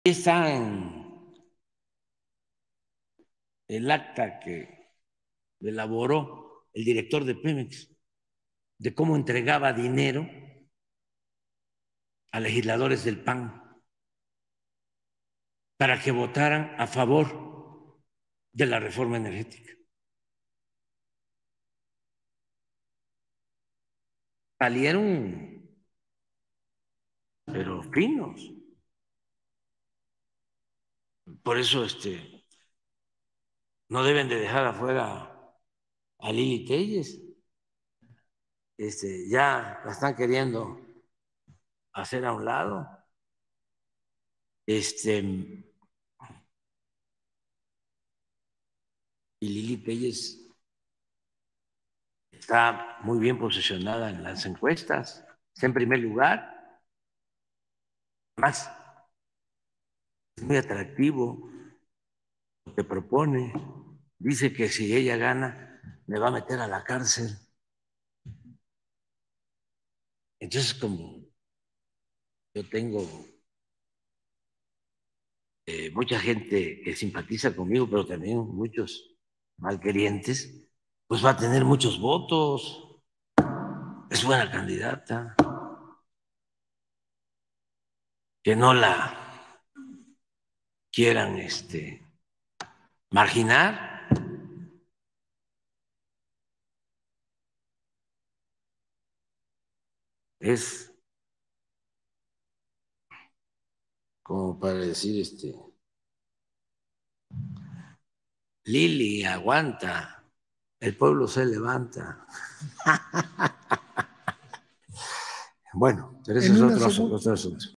Está en el acta que elaboró el director de Pemex de cómo entregaba dinero a legisladores del PAN para que votaran a favor de la reforma energética. Salieron, pero finos. Por eso no deben de dejar afuera a Lili Telles. Ya la están queriendo hacer a un lado. Y Lili Telles está muy bien posicionada en las encuestas, está en primer lugar, más es muy atractivo lo que propone. Dice que si ella gana, me va a meter a la cárcel. Entonces, como yo tengo mucha gente que simpatiza conmigo, pero también muchos malquerientes, pues va a tener muchos votos. Es buena candidata. Que no la quieran marginar. Es como para decir, Lili, aguanta, el pueblo se levanta. Bueno, pero ese En es una otro segunda, asunto.